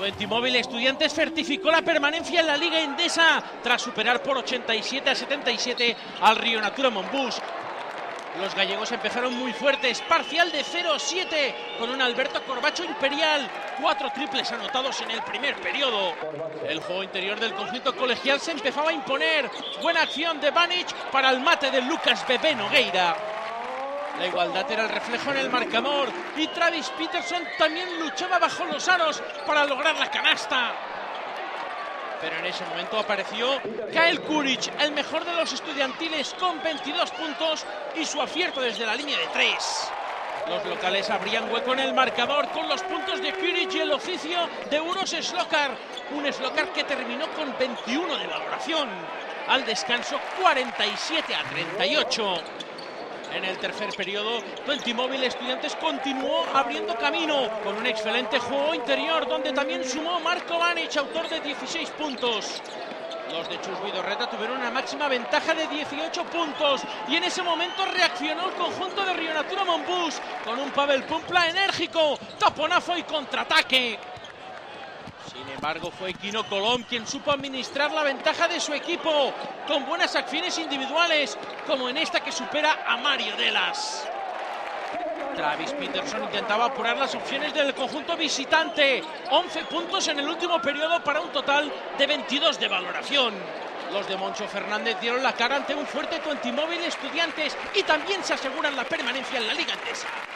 Twente Móvil Estudiantes certificó la permanencia en la Liga Endesa tras superar por 87-77 al Río Natura Monbús. Los gallegos empezaron muy fuertes, parcial de 0-7 con un Alberto Corbacho imperial, 4 triples anotados en el primer periodo. El juego interior del conjunto colegial se empezaba a imponer, buena acción de Banic para el mate de Lucas Bebé Nogueira. La igualdad era el reflejo en el marcador y Travis Peterson también luchaba bajo los aros para lograr la canasta. Pero en ese momento apareció Kyle Kuric, el mejor de los estudiantiles, con 22 puntos y su acierto desde la línea de 3. Los locales abrían hueco en el marcador con los puntos de Kuric y el oficio de Uros Slokar, un Slokar que terminó con 21 de valoración. Al descanso 47-38. En el tercer periodo, Twente Móvil Estudiantes continuó abriendo camino con un excelente juego interior donde también sumó Marco Banic, autor de 16 puntos. Los de Chus Vidorreta tuvieron una máxima ventaja de 18 puntos y en ese momento reaccionó el conjunto de Río Natura Monbús con un Pavel Pumpla enérgico, taponazo y contraataque. Sin embargo, fue Quino Colom quien supo administrar la ventaja de su equipo, con buenas acciones individuales, como en esta que supera a Mario Delas. Travis Peterson intentaba apurar las opciones del conjunto visitante, 11 puntos en el último periodo para un total de 22 de valoración. Los de Moncho Fernández dieron la cara ante un fuerte Twente Móvil Estudiantes y también se aseguran la permanencia en la Liga Endesa.